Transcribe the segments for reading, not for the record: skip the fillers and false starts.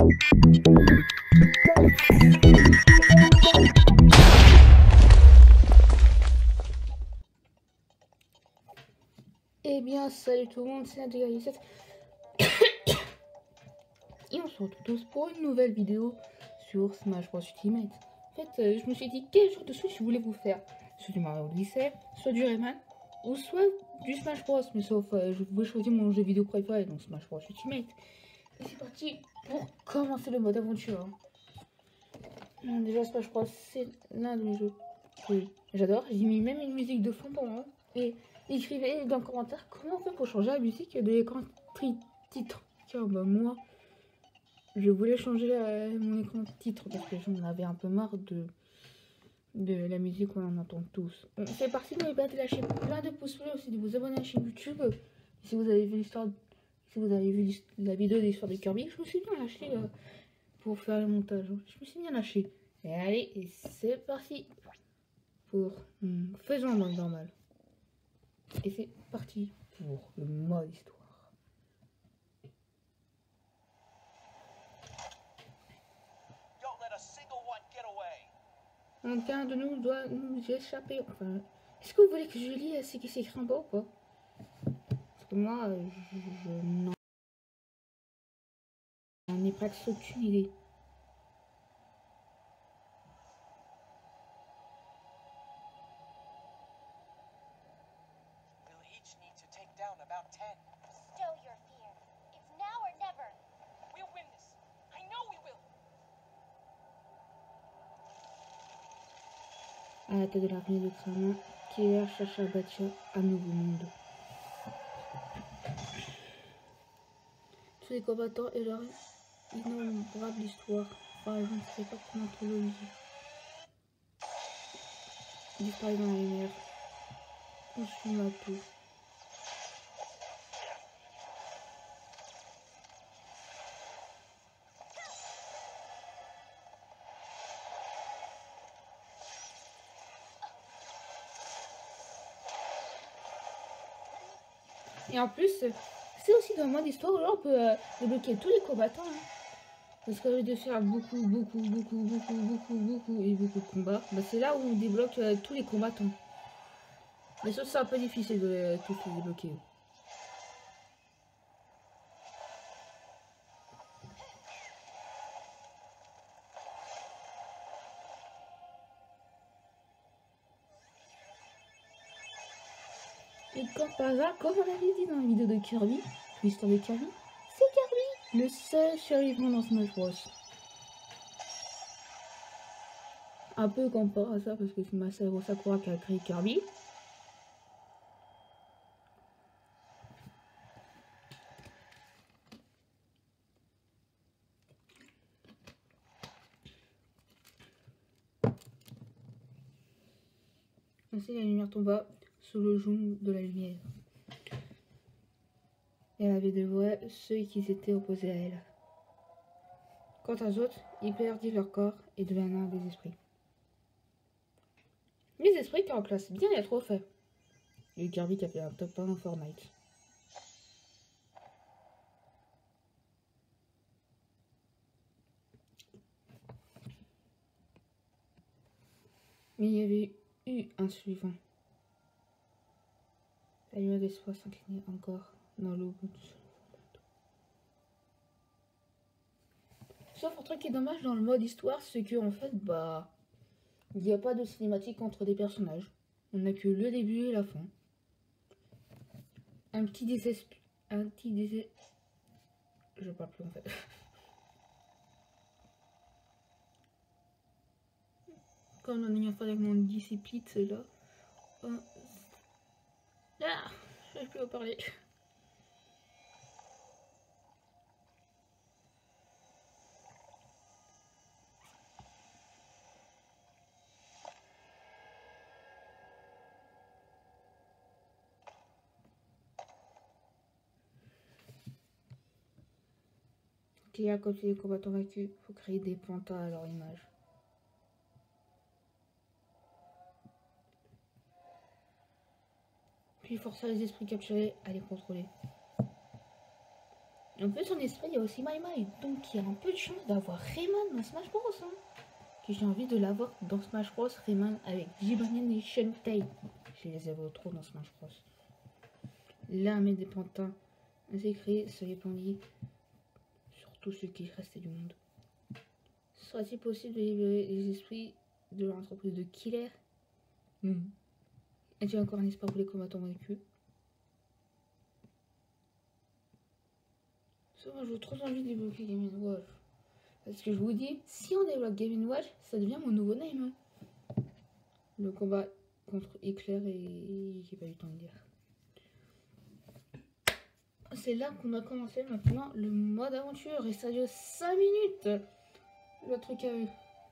Eh bien, salut tout le monde, c'est Nadia17 et on se retrouve tous pour une nouvelle vidéo sur Smash Bros Ultimate. En fait, je me suis dit quel genre de Switch je voulais vous faire. Soit du Mario Odyssey, soit du Rayman, ou soit du Smash Bros. Mais sauf, je voulais choisir mon jeu vidéo préféré, donc Smash Bros Ultimate. Et c'est parti pour commencer le mode aventure. Déjà, Smash Bros, c'est l'un de mes jeux que j'adore. J'ai mis même une musique de fond pour moi. Et écrivez dans les commentaires comment on fait pour changer la musique de l'écran titre. Tiens, bah moi, je voulais changer mon écran titre parce que j'en avais un peu marre de la musique qu'on en entend tous. C'est parti, n'oubliez pas de lâcher plein de pouces bleus, aussi de vous abonner à la chaîne YouTube. Si vous avez vu l'histoire, si vous avez vu la vidéo de l'histoire de Kirby, je me suis bien lâché pour faire le montage. Je me suis bien lâché. Et allez, et c'est parti pour faisons un mode normal. Et c'est parti pour le mode histoire. Aucun de nous doit nous échapper. Enfin, est-ce que vous voulez que je lis ce qui s'écrit en bas ou quoi? Parce que moi, je n'en ai presque aucune idée. À la tête de l'armée de Kramin, Killer cherche à bâtir un nouveau monde. Tous les combattants et leur innombrable histoire. Par exemple, je ne sais pas comment te le dire. Disparaît dans la lumière. Consume à tout. Et en plus, c'est aussi dans le mode histoire où là, on peut débloquer tous les combattants. Hein. Parce que de faire beaucoup de combats, bah, c'est là où on débloque tous les combattants. Mais ça, c'est un peu difficile de tous les débloquer. Et comme par hasard, comme on avait dit dans la vidéo de Kirby, l'histoire de Kirby, c'est Kirby, le seul survivant dans Smash Bros. Un peu comme par hasard, parce que c'est Masahiro Sakura qui a créé Kirby. Ainsi, la lumière tomba sous le joug de la lumière. Elle avait dévoré ceux qui s'étaient opposés à elle. Quant aux autres, ils perdirent leur corps et devinrent des esprits. Les esprits qui remplacent bien les trophées. Et Kirby qui a fait un top 1 en Fortnite. Mais il y avait eu un suivant. La lueur d'espoir s'inclinait encore dans l'eau. Sauf un truc qui est dommage dans le mode histoire, c'est que en fait, bah, il n'y a pas de cinématique entre des personnages. On n'a que le début et la fin. Un petit désespoir. Je parle plus en fait. Comme on a fait avec mon discipline, c'est là. Ah, je ne vais plus en parler. Qui a comme les combattants vaincus, il faut créer des pantas à leur image. Puis forcer les esprits capturés à les contrôler. En plus, en Espagne, il y a aussi Mai. Donc, il y a un peu de chance d'avoir Rayman dans Smash Bros. Hein. Que j'ai envie de l'avoir dans Smash Bros. Rayman avec Jibanyan et Shentai. Je les avais trop dans Smash Bros. L'armée des pantins ainsi créée se répandit sur tout ce qui restait du monde. Sera-t-il possible de libérer les esprits de l'entreprise de Killer? As-tu encore un espoir pour les combattants vaincus? Moi, j'ai trop envie de débloquer Game & Watch. Parce que je vous dis, si on débloque Game & Watch, ça devient mon nouveau name. Hein. Le combat contre Éclair et j'ai pas eu le temps de dire. C'est là qu'on a commencé maintenant le mode aventure. Et ça dure 5 minutes. Le truc à eux.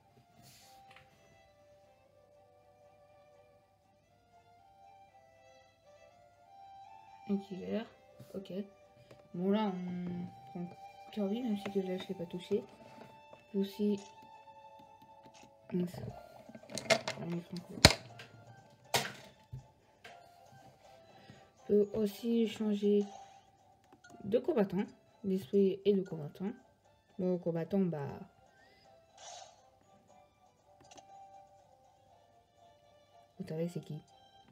Un killer. Ok. Bon là on prend Kirby, même si que là je l'ai pas touché. Aussi. On peut aussi changer de combattant, d'esprit et de combattant. Bon, combattant, bah. Vous savez c'est qui?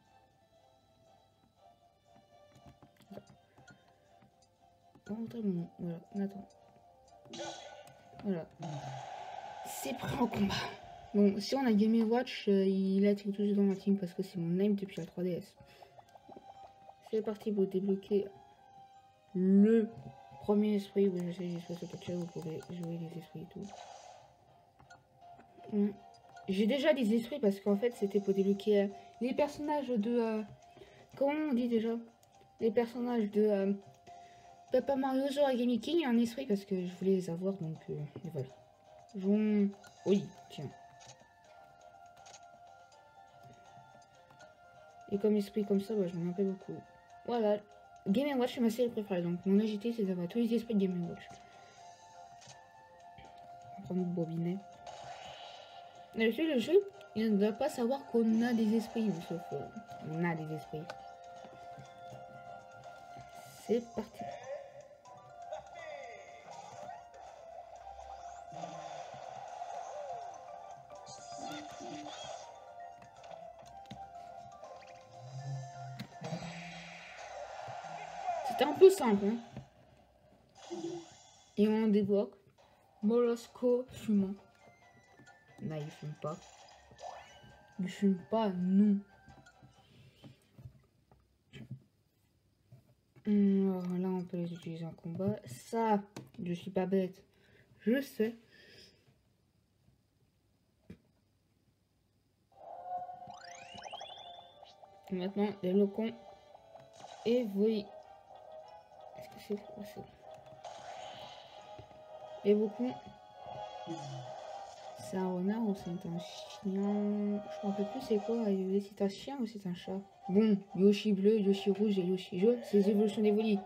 Rentrez mon nom. Voilà, Nathan. Voilà. C'est prêt en combat. Bon, si on a Game & Watch, il a tout de suite dans ma team parce que c'est mon name depuis la 3DS. C'est parti pour débloquer le premier esprit. Oui, je sais, j'ai fait ce catcher, vous pouvez jouer les esprits et tout. J'ai déjà des esprits parce qu'en fait, c'était pour débloquer les personnages de... comment on dit déjà? Les personnages de... Papa Mario Zora Game King, un esprit parce que je voulais les avoir, donc et voilà. Jouons... Oui, tiens. Et comme esprit comme ça, bah, je m'en rappelle beaucoup. Voilà. Game & Watch, c'est ma série préférée. Donc mon agité, c'est d'avoir tous les esprits de Game & Watch. On va prendre le bobinet. D'habitude, le jeu, il ne doit pas savoir qu'on a des esprits. Sauf on a des esprits. C'est parti. C'était un peu simple. Hein. Et on débloque Molosco fumant. Non, il fume pas. Il fume pas, non. Alors là, on peut les utiliser en combat. Ça, je suis pas bête. Je sais. Et maintenant, débloquons. Et oui. Est-ce que c'est possible? Et beaucoup. C'est un renard ou c'est un chien? Je me rappelle plus c'est quoi. C'est un chien ou c'est un chat? Bon, Yoshi bleu, Yoshi rouge et Yoshi jaune, c'est les évolutions d'Evoli.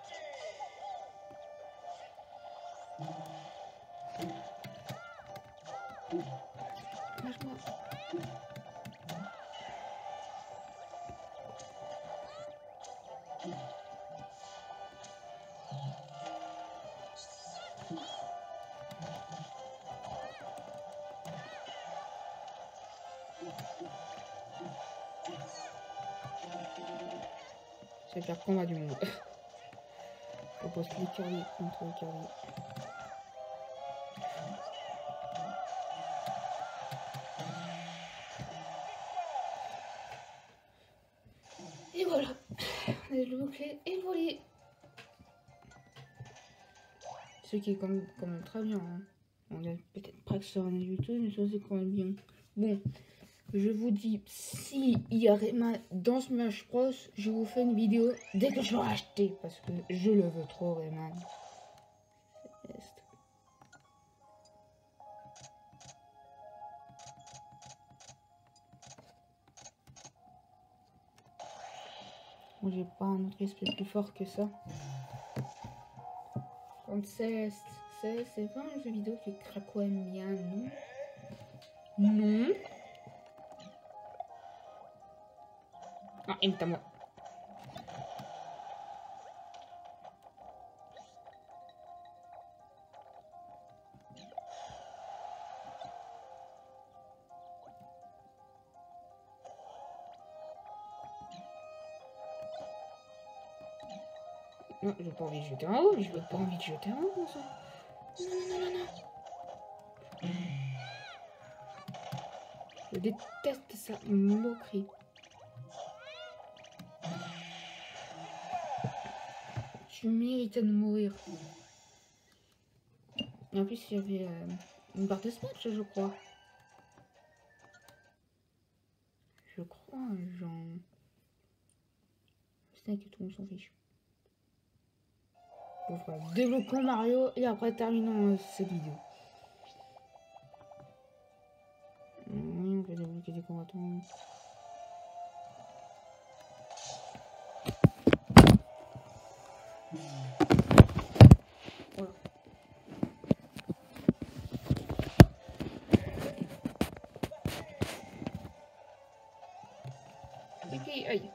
C'est le pire combat du monde. On pose les Kirby contre les Kirby. Et voilà. On a le bouclier évolué. Ce qui est quand même très bien. Hein. On a peut-être pas que sur YouTube, mais ça c'est quand même bien. Bon. Je vous dis, si il y a Rayman dans Smash Bros, je vous fais une vidéo dès que je l'aurai acheté, parce que je le veux trop, Rayman. Bon, j'ai pas un autre esprit plus fort que ça. Comme c'est pas un jeu vidéo qui Krakow aime bien, non? Non. Ah, il est à moi. Non, j'ai pas envie de jeter un haut, je veux pas envie de jeter un haut, comme ça. Non, non, non, non, non. Je déteste ça, moquerie. Tu méritais de mourir. Et en plus, il y avait une barre de smash, je crois. Je crois, genre... C'est que tout le monde s'en fiche. On fera développons Mario et après terminons cette vidéo. Oui, on peut débloquer des combattants. Voilà. Et puis, aïe.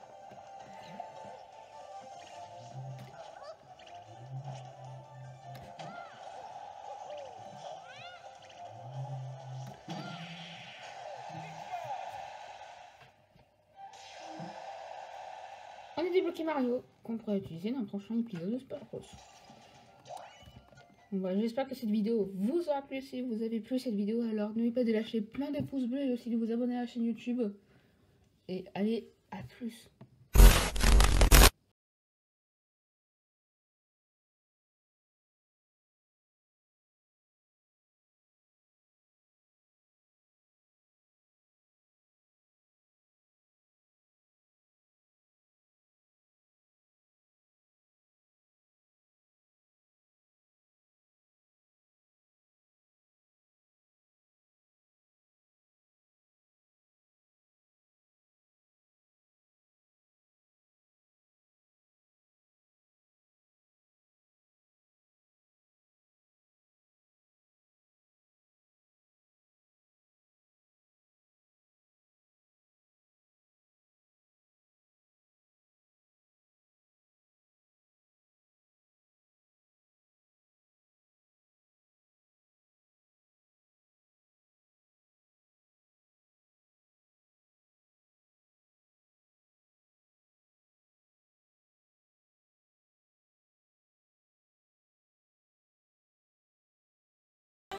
On a débloqué Mario, qu'on pourra utiliser dans le prochain épisode de Smash Bros. Bon bah, j'espère que cette vidéo vous aura plu. Si vous avez plu cette vidéo, alors n'oubliez pas de lâcher plein de pouces bleus et aussi de vous abonner à la chaîne YouTube. Et allez, à plus.